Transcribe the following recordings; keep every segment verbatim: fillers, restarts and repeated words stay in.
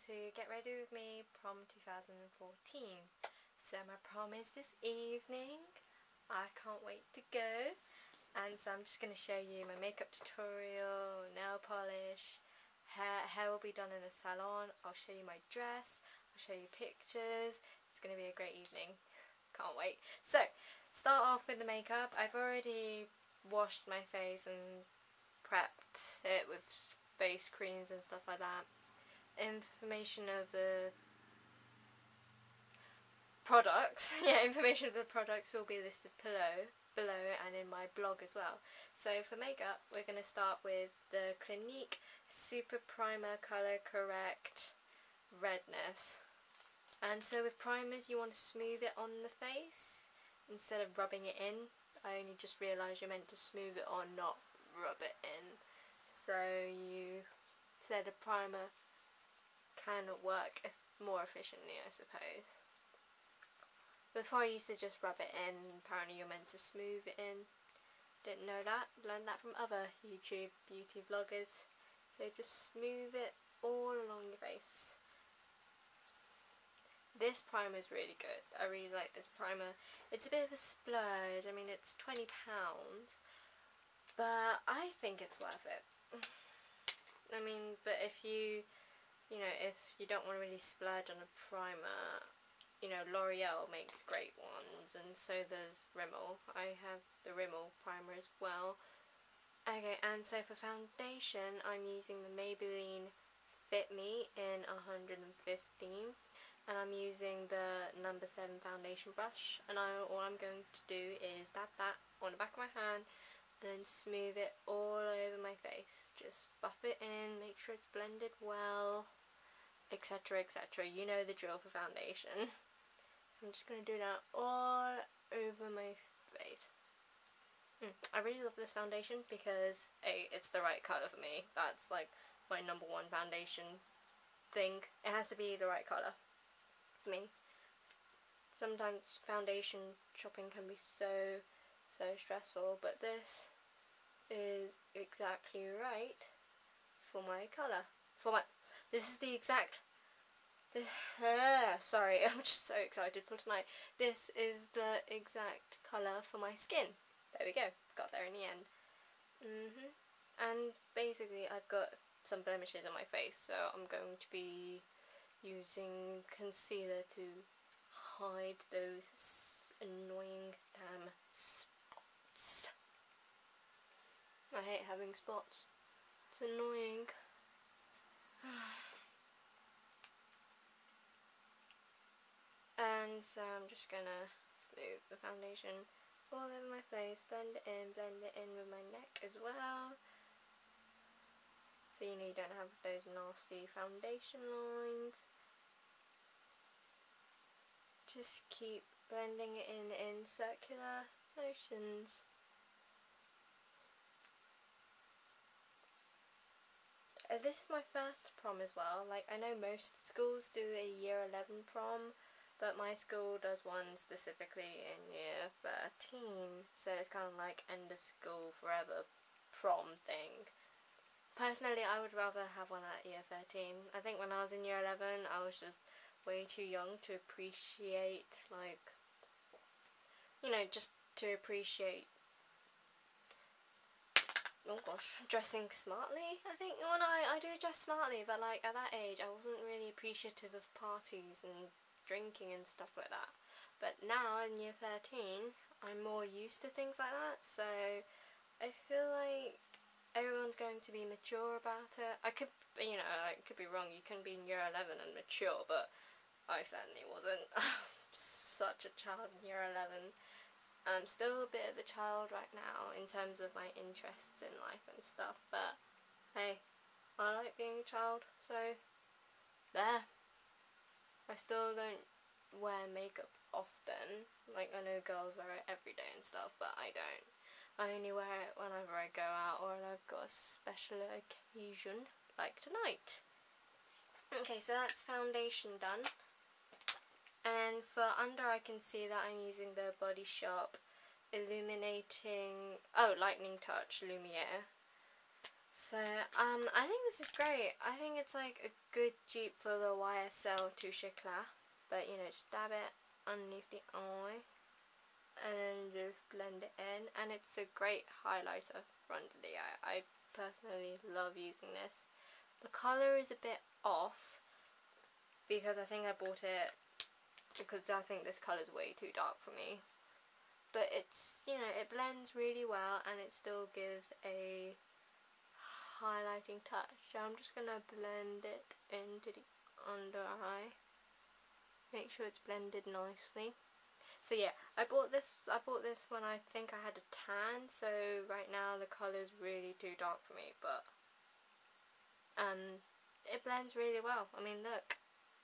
to Get Ready With Me Prom two thousand fourteen. So my prom is this evening. I can't wait to go. And so I'm just going to show you my makeup tutorial, nail polish, hair, hair will be done in a salon. I'll show you my dress, I'll show you pictures. It's going to be a great evening. Can't wait. So, start off with the makeup. I've already washed my face and prepped it with face creams and stuff like that. Information of the products, yeah, information of the products will be listed below, below and in my blog as well. So for makeup, we're going to start with the Clinique Super Primer Color Correct Redness. And so with primers, you want to smooth it on the face instead of rubbing it in. I only just realised you're meant to smooth it on, not rub it in. So you said a primer can work more efficiently, I suppose. Before I used to just rub it in, apparently you're meant to smooth it in. Didn't know that, learned that from other YouTube beauty vloggers. So just smooth it all along your face. This primer is really good. I really like this primer. It's a bit of a splurge. I mean, it's twenty pounds, but I think it's worth it. I mean, but if you You know, if you don't want to really splurge on a primer, you know, L'Oreal makes great ones, and so does Rimmel. I have the Rimmel primer as well. Okay, and so for foundation, I'm using the Maybelline Fit Me in one hundred fifteen, and I'm using the number seven foundation brush, and I, all I'm going to do is dab that on the back of my hand, and then smooth it all over my face. Just buff it in, make sure it's blended well, etc, et cetera. You know the drill for foundation. So I'm just going to do that all over my face. Mm. I really love this foundation because A, it's the right colour for me. That's like my number one foundation thing. It has to be the right colour for me. Sometimes foundation shopping can be so, so stressful, but this is exactly right for my colour. For my This is the exact, this, uh, sorry, I'm just so excited for tonight. This is the exact colour for my skin. There we go, got there in the end. Mm-hmm. And basically I've got some blemishes on my face, so I'm going to be using concealer to hide those annoying damn spots. I hate having spots. It's annoying. And so I'm just gonna smooth the foundation all over my face, blend it in, blend it in with my neck as well, so you know you don't have those nasty foundation lines. Just keep blending it in in circular motions. Uh, this is my first prom as well. Like, I know most schools do a year eleven prom, but my school does one specifically in year thirteen, so it's kind of like end of school forever prom thing. Personally, I would rather have one at year thirteen. I think when I was in year eleven, I was just way too young to appreciate, like, you know, just to appreciate, oh gosh, dressing smartly. I think when I, I do dress smartly, but like at that age I wasn't really appreciative of parties and drinking and stuff like that. But now in year thirteen I'm more used to things like that, so I feel like everyone's going to be mature about it. I could, you know, I could be wrong. You can be in year eleven and mature, but I certainly wasn't. Such a child in year eleven. I'm still a bit of a child right now in terms of my interests in life and stuff, but hey, I like being a child, so there. I still don't wear makeup often. Like, I know girls wear it every day and stuff, but I don't. I only wear it whenever I go out or when I've got a special occasion, like tonight. Okay, so that's foundation done. And for under, I can see that I'm using the Body Shop Illuminating, oh, Lightning Touch Lumiere. So, um, I think this is great. I think it's like a good dupe for the Y S L Touche Eclat. But, you know, just dab it underneath the eye. And then just blend it in. And it's a great highlighter for under the eye. I personally love using this. The colour is a bit off. Because I think I bought it because I think this colour is way too dark for me. But it's, you know, it blends really well. And it still gives a highlighting touch. So I'm just gonna blend it into the under eye. Make sure it's blended nicely. So yeah, I bought this I bought this when I think I had a tan, so right now the colour is really too dark for me, but um it blends really well. I mean, look.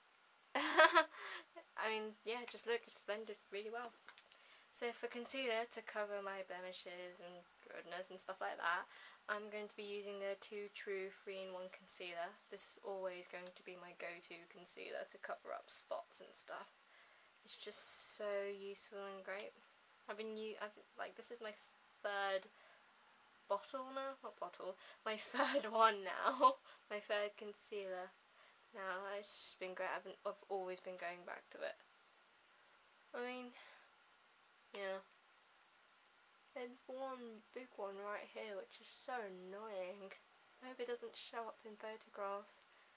I mean, yeah, just look, it's blended really well. So for concealer to cover my blemishes and redness and stuff like that, I'm going to be using the Too True three in one concealer. This is always going to be my go-to concealer to cover up spots and stuff. It's just so useful and great. I've been u I've like this is my third bottle now, not bottle, my third one now, my third concealer. Now it's just been great. I've been, I've always been going back to it. I mean, yeah. There's one big one right here which is so annoying. I hope it doesn't show up in photographs.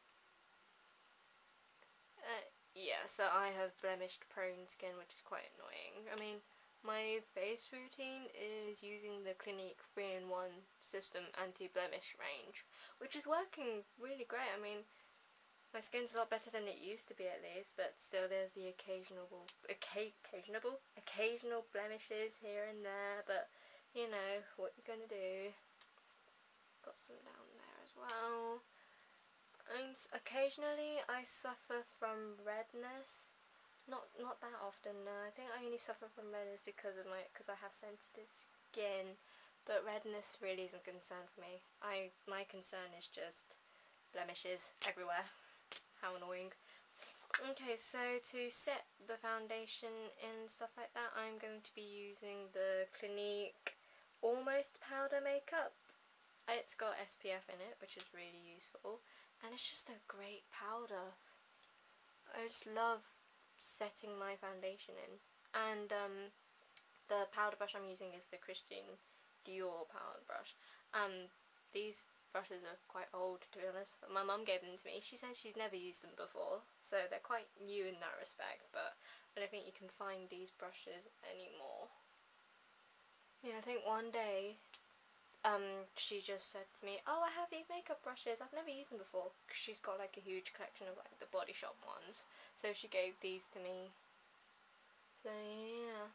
Uh, yeah, so I have blemished prone skin, which is quite annoying. I mean, my face routine is using the Clinique three in one System Anti-Blemish range, which is working really great. I mean, my skin's a lot better than it used to be at least, but still there's the occasional, occasional, occasional blemishes here and there, but you know, what you're gonna do. Got some down there as well. And occasionally I suffer from redness. Not not that often, no. I think I only suffer from redness because of my, because I have sensitive skin, but redness really isn't a concern for me. I, my concern is just blemishes everywhere. How annoying. Okay, so to set the foundation and stuff like that, I'm going to be using the Clinique Almost Powder Makeup. It's got S P F in it, which is really useful, and it's just a great powder. I just love setting my foundation in. And um, the powder brush I'm using is the Christian Dior powder brush. Um, these brushes are quite old, to be honest. My mum gave them to me. She says she's never used them before, so they're quite new in that respect, but I don't think you can find these brushes anymore. Yeah, I think one day um, she just said to me, oh, I have these makeup brushes, I've never used them before, because she's got like a huge collection of like the Body Shop ones, so she gave these to me. So yeah.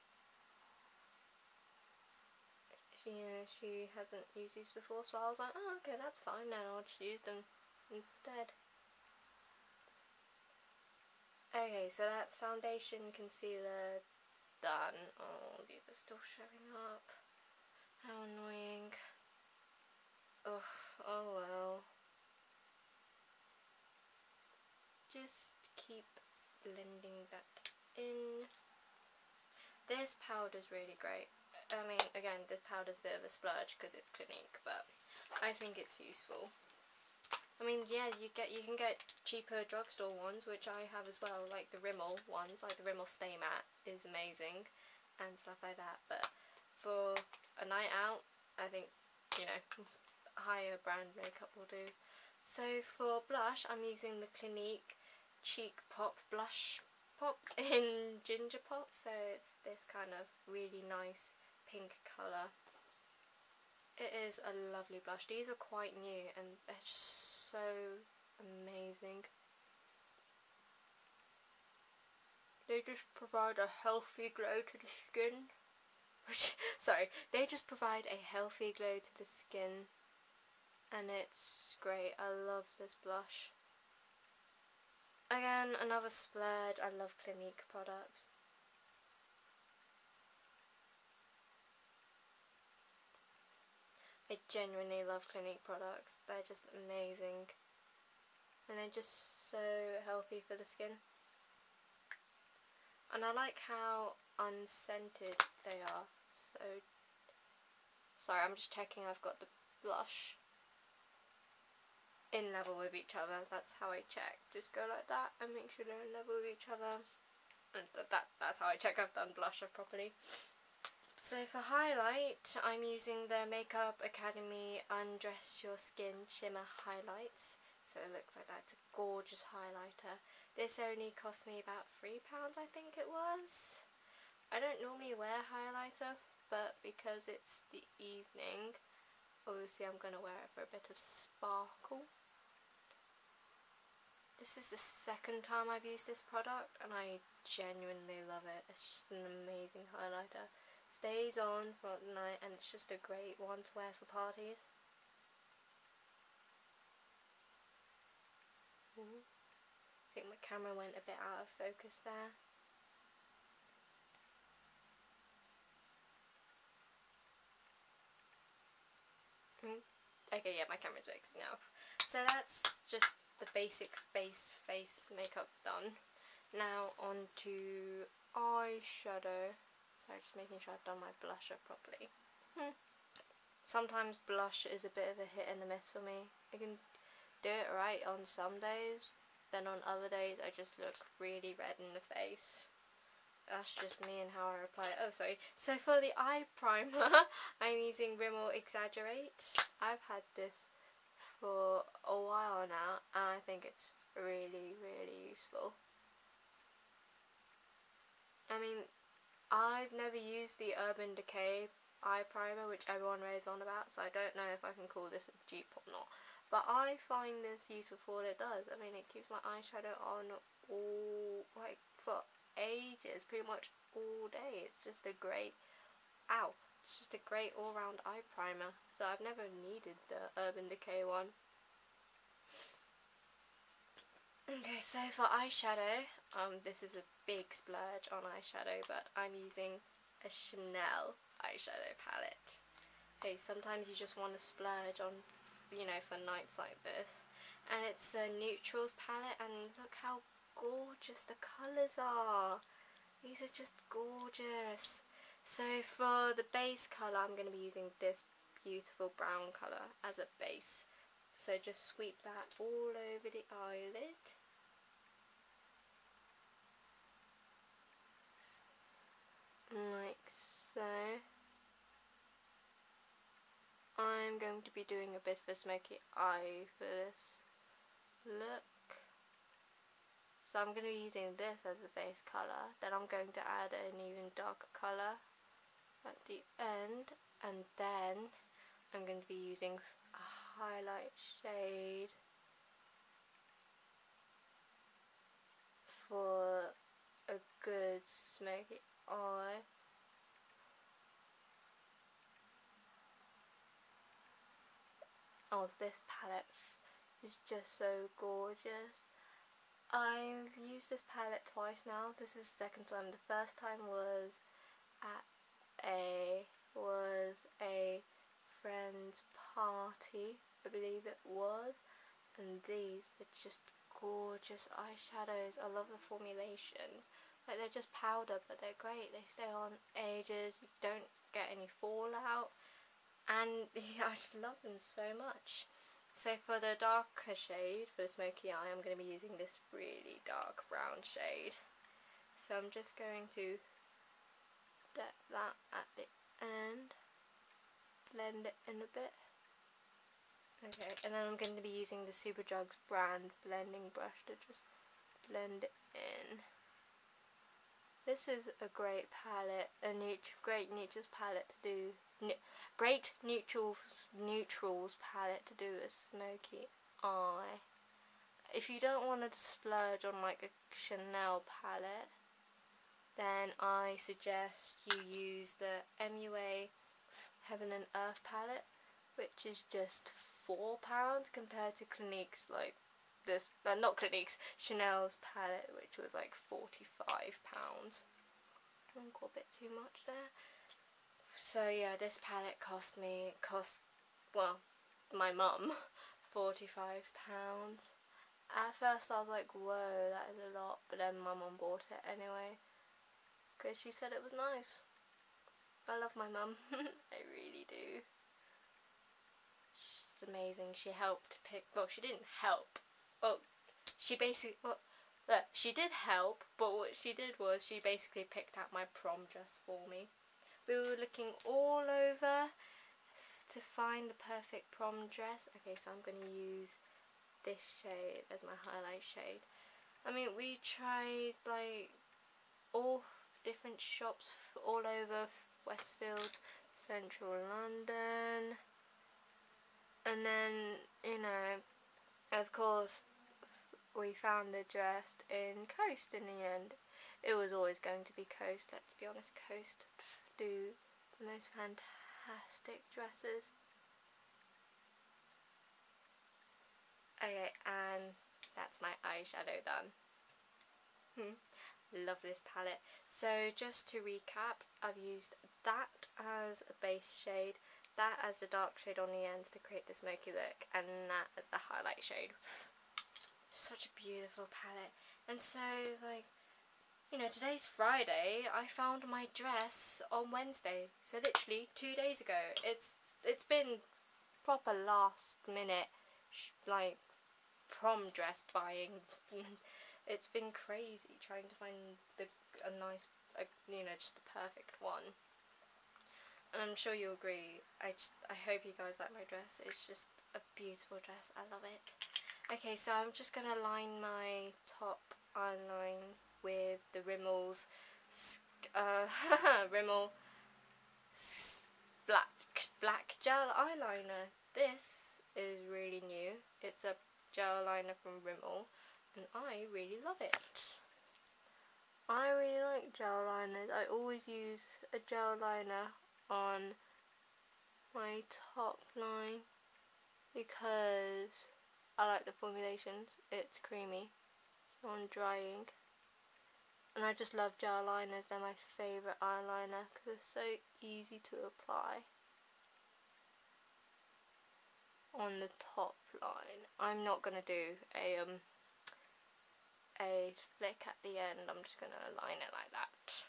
You know, she hasn't used these before, so I was like, oh, okay, that's fine, then I'll just use them instead. Okay, so that's foundation, concealer done. Oh, these are still showing up. How annoying. Ugh, oh well. Just keep blending that in. This powder's really great. I mean, again, this powder's a bit of a splurge because it's Clinique, but I think it's useful. I mean, yeah, you get you can get cheaper drugstore ones, which I have as well, like the Rimmel ones, like the Rimmel Stay Matte is amazing, and stuff like that. But for a night out, I think, you know, higher brand makeup will do. So for blush, I'm using the Clinique Cheek Pop Blush Pop in Ginger Pop, so it's this kind of really nice pink colour. It is a lovely blush. These are quite new and they're just so amazing. They just provide a healthy glow to the skin. Sorry, they just provide a healthy glow to the skin, and it's great. I love this blush. Again, another splurge. I love Clinique products. I genuinely love Clinique products. They're just amazing. And they're just so healthy for the skin. And I like how unscented they are. So, sorry, I'm just checking I've got the blush in level with each other. That's how I check. Just go like that and make sure they're in level with each other. And that, that's how I check I've done blusher properly. So for highlight, I'm using the Makeup Academy Undress Your Skin Shimmer Highlights. So it looks like that. It's a gorgeous highlighter. This only cost me about three pounds, I think it was. I don't normally wear highlighter, but because it's the evening, obviously I'm going to wear it for a bit of sparkle. This is the second time I've used this product and I genuinely love it. It's just an amazing highlighter. Stays on for the night and it's just a great one to wear for parties. Ooh. I think my camera went a bit out of focus there. Mm. Okay, yeah, my camera's fixed now. So that's just the basic face face makeup done. Now on to eyeshadow. So just making sure I've done my blusher properly. Hmm. Sometimes blush is a bit of a hit and a miss for me. I can do it right on some days, then on other days I just look really red in the face. That's just me and how I apply it. Oh, sorry. So for the eye primer, I'm using Rimmel Exaggerate. I've had this for a while now and I think it's really, really useful. I mean, I've never used the Urban Decay eye primer, which everyone raves on about, so I don't know if I can call this a dupe or not. But I find this useful for what it does. I mean, it keeps my eyeshadow on all, like, for ages, pretty much all day. It's just a great, ow, it's just a great all-round eye primer. So I've never needed the Urban Decay one. Okay, so for eyeshadow, um, this is a big splurge on eyeshadow, but I'm using a Chanel eyeshadow palette. Okay, sometimes you just want to splurge on, you know, for nights like this. And it's a neutrals palette, and look how gorgeous the colours are. These are just gorgeous. So for the base colour, I'm going to be using this beautiful brown colour as a base. So just sweep that all over the eyelid. Like so. I'm going to be doing a bit of a smoky eye for this look. So I'm going to be using this as a base colour. Then I'm going to add an even darker colour at the end. And then I'm going to be using a highlight shade for a good smoky eye. Oh, this palette is just so gorgeous. I've used this palette twice now. This is the second time. The first time was at a was a friend's party, I believe it was, and these are just gorgeous eyeshadows. I love the formulations. Like, they're just powder, but they're great. They stay on ages. You don't get any fallout, and yeah, I just love them so much. So for the darker shade, for the smoky eye, I'm going to be using this really dark brown shade. So I'm just going to dip that at the end, blend it in a bit. Okay, and then I'm going to be using the Superdrugs brand blending brush to just blend it in. This is a great palette, a neut great neutrals palette to do, ne great neutrals neutrals palette to do a smoky eye. If you don't want to splurge on like a Chanel palette, then I suggest you use the M U A Heaven and Earth palette, which is just four pounds compared to Clinique's like this, uh, not Clinique's, Chanel's palette, which was like forty-five pounds. I got a bit too much there. So yeah, this palette cost me, cost, well, my mum, forty-five pounds. At first I was like, whoa, that is a lot, but then my mum bought it anyway, because she said it was nice. I love my mum, I really do. just amazing. She helped pick, well, she didn't help, well, she basically, well, look, she did help, but what she did was she basically picked out my prom dress for me. We were looking all over to find the perfect prom dress. Okay, so I'm going to use this shade as my highlight shade. I mean, we tried like all different shops all over Westfield, Central London, and then, you know, of course we found the dress in Coast in the end. It was always going to be Coast, let's be honest. Coast do the most fantastic dresses. Okay, and that's my eyeshadow done. Hmm. Love this palette. So just to recap, I've used that as a base shade, that as the dark shade on the ends to create the smoky look, and that as the highlight shade. Such a beautiful palette. And so, like, you know, today's Friday. I found my dress on Wednesday, so literally two days ago. It's it's been proper last minute, like, prom dress buying. It's been crazy trying to find the a nice, a, you know, just the perfect one. And I'm sure you'll agree. I just I hope you guys like my dress. It's just a beautiful dress. I love it. Okay, so I'm just gonna line my top eyeline with the Rimmel's uh, Rimmel black black gel eyeliner. This is really new. It's a gel liner from Rimmel, and I really love it. I really like gel liners. I always use a gel liner on my top line because I like the formulations. It's creamy, so on drying. And I just love gel liners. They're my favourite eyeliner because they're so easy to apply on the top line. I'm not going to do a um a flick at the end. I'm just going to line it like that.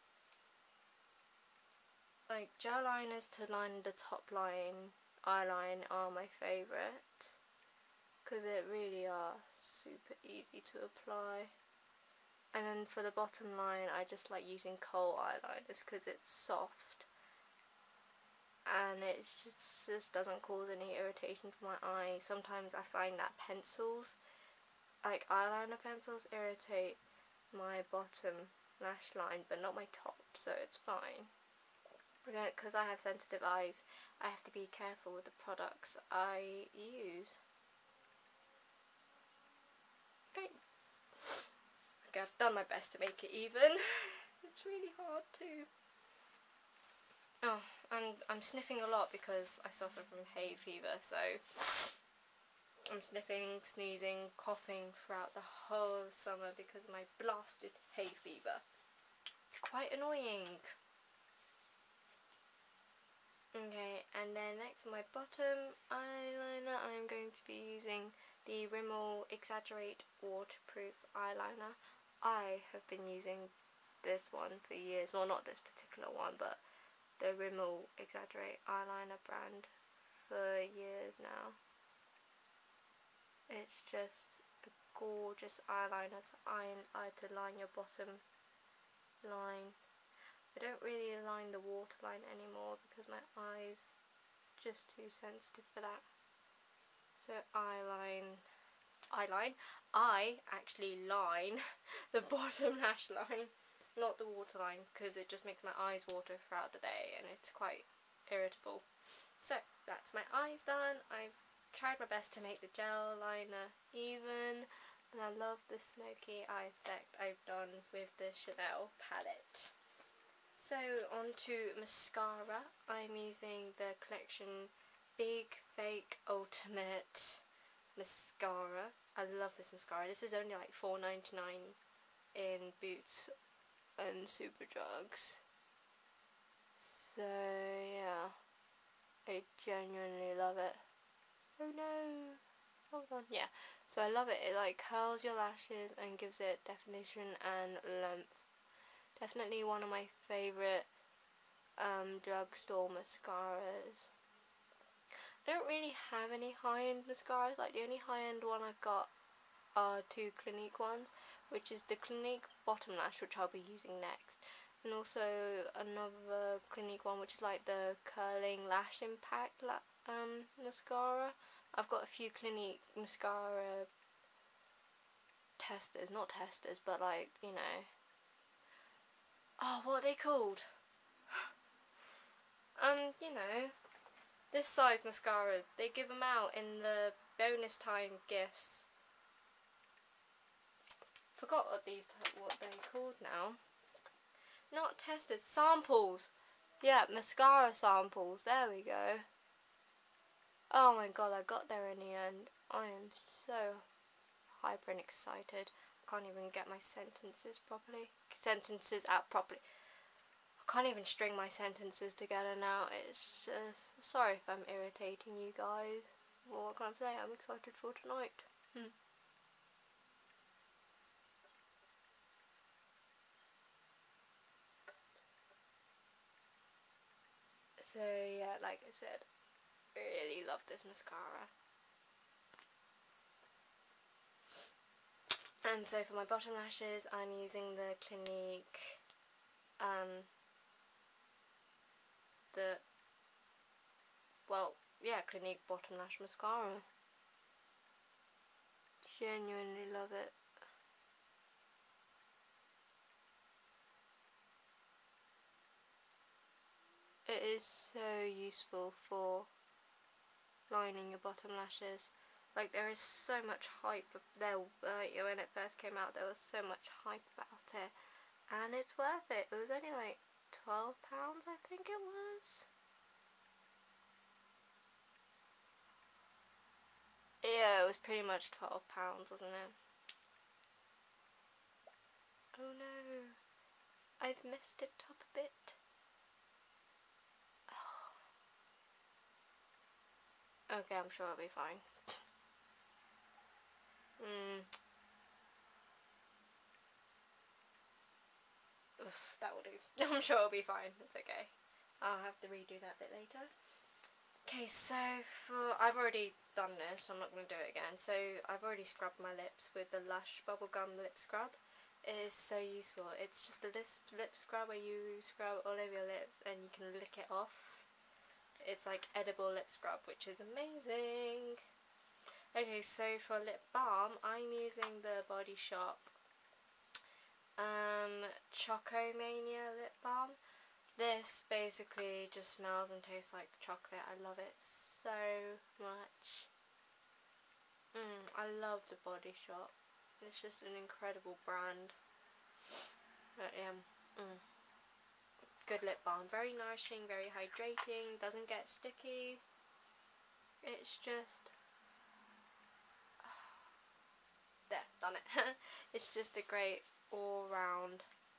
Like, gel liners to line the top line eyeline are my favourite because it really are super easy to apply. And then for the bottom line, I just like using kohl eyeliners because it's soft and it just, just doesn't cause any irritation for my eye. Sometimes I find that pencils, like eyeliner pencils, irritate my bottom lash line but not my top, so it's fine. Because I have sensitive eyes, I have to be careful with the products I use. Okay. Okay, I've done my best to make it even. It's really hard too. Oh, and I'm sniffing a lot because I suffer from hay fever, so I'm sniffing, sneezing, coughing throughout the whole summer because of my blasted hay fever. It's quite annoying. Okay, and then next for my bottom eyeliner, I'm going to be using the Rimmel Exaggerate Waterproof Eyeliner. I have been using this one for years. Well, not this particular one, but the Rimmel Exaggerate Eyeliner brand for years now. It's just a gorgeous eyeliner to, iron, uh, to line your bottom line. I don't really line the waterline anymore because my eyes just too sensitive for that. So I line, I line, I actually line the bottom lash line, not the waterline, because it just makes my eyes water throughout the day and it's quite irritable. So that's my eyes done. I've tried my best to make the gel liner even, and I love the smoky eye effect I've done with the Chanel palette. So on to mascara. I'm using the Collection Big Fake Ultimate Mascara. I love this mascara. This is only like four ninety-nine in Boots and Superdrugs. So yeah, I genuinely love it. Oh no! Hold on. Yeah, so I love it. It like curls your lashes and gives it definition and length. Definitely one of my favourite um, drugstore mascaras. I don't really have any high-end mascaras. Like, the only high-end one I've got are two Clinique ones, which is the Clinique Bottom Lash, which I'll be using next, and also another Clinique one, which is like the Curling Lash Impact la um, mascara. I've got a few Clinique mascara testers, not testers, but like, you know, oh, what are they called? um, you know, this size mascaras, they give them out in the bonus time gifts. Forgot what these, what they're called now. Not testers, samples. Yeah, mascara samples, there we go. Oh my god, I got there in the end. I am so hyper and excited. I can't even get my sentences properly. Sentences out properly. I can't even string my sentences together now. It's just, sorry if I'm irritating you guys. Well, what can I say? I'm excited for tonight. Hmm. So yeah, like I said, really love this mascara. And so for my bottom lashes, I'm using the Clinique, um, the, well, yeah, Clinique Bottom Lash Mascara. Genuinely love it. It is so useful for lining your bottom lashes. Like, there is so much hype there. Uh, when it first came out, there was so much hype about it, and it's worth it. It was only like twelve pounds, I think it was. Yeah, it was pretty much twelve pounds, wasn't it? Oh no, I've messed it up a bit. Oh. Okay, I'm sure it'll be fine. Hmm. Oof, that will do. I'm sure it'll be fine. It's okay. I'll have to redo that bit later. Okay, so for I've already done this. I'm not going to do it again. So I've already scrubbed my lips with the Lush Bubblegum Lip Scrub. It is so useful. It's just a lip, lip scrub where you scrub all over your lips and you can lick it off. It's like edible lip scrub, which is amazing. Okay, so for lip balm, I'm using the Body Shop um, Chocomania lip balm. This basically just smells and tastes like chocolate. I love it so much. Mm, I love the Body Shop. It's just an incredible brand. But yeah, mm. Good lip balm. Very nourishing, very hydrating, doesn't get sticky. It's just... there, done it. It's just a great all-round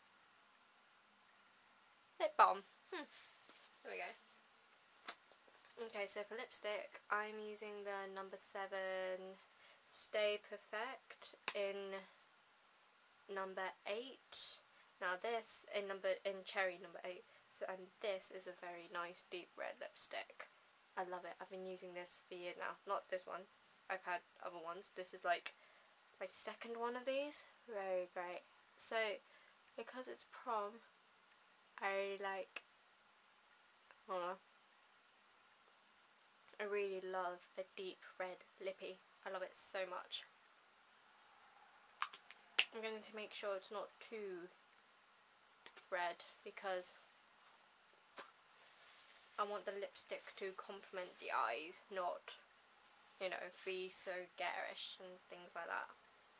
lip balm. Hmm. There we go. Okay, so for lipstick, I'm using the number seven Stay Perfect in number eight. Now this in number in cherry number eight. So and this is a very nice deep red lipstick. I love it. I've been using this for years now. Not this one. I've had other ones. This is like my second one of these. Very great. So because it's prom, I like. Oh, I really love a deep red lippy. I love it so much. I'm going to make sure it's not too red because I want the lipstick to complement the eyes, not, you know, be so garish and things like that.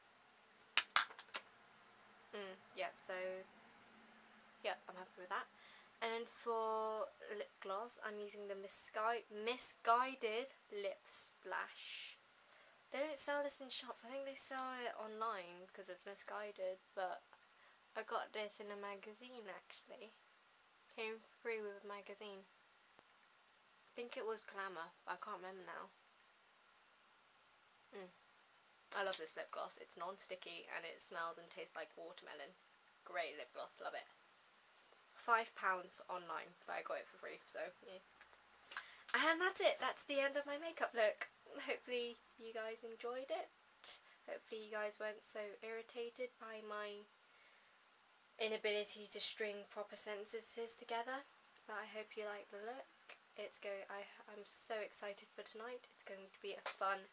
Mm, yeah, so, yeah, I'm happy with that. And then for lip gloss, I'm using the Misgui Misguided Lip Splash. They don't sell this in shops. I think they sell it online because it's misguided, but I got this in a magazine actually. Came free with a magazine. I think it was Glamour, but I can't remember now. Mm. I love this lip gloss. It's non-sticky and it smells and tastes like watermelon. Great lip gloss, love it. Five pounds online, but I got it for free, so yeah. I And that's it. That's the end of my makeup look. Hopefully you guys enjoyed it. Hopefully you guys weren't so irritated by my inability to string proper sentences together. But I hope you like the look. It's going. I. I'm so excited for tonight. It's going to be a fun.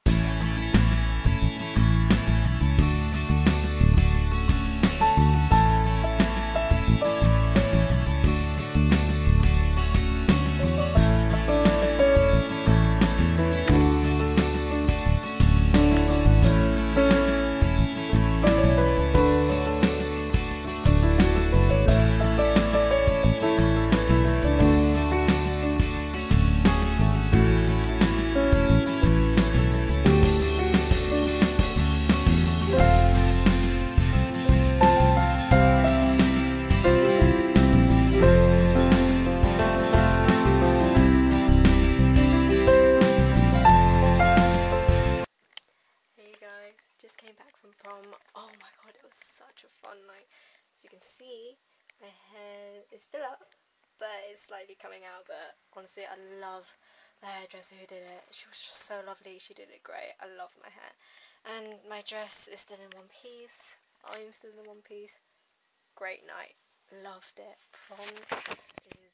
Just came back from prom. Oh my god, it was such a fun night. As you can see, my hair is still up, but it's slightly coming out. But honestly, I love the hairdresser who did it. She was just so lovely. She did it great. I love my hair. And my dress is still in one piece. I'm still in one piece. Great night. Loved it. Prom is amazing.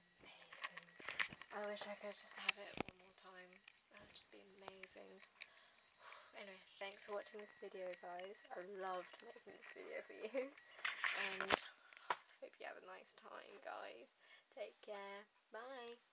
I wish I could have it one more time. That would just be amazing. Anyway, thanks for watching this video, guys. I loved making this video for you. And hope you have a nice time, guys. Take care. Bye.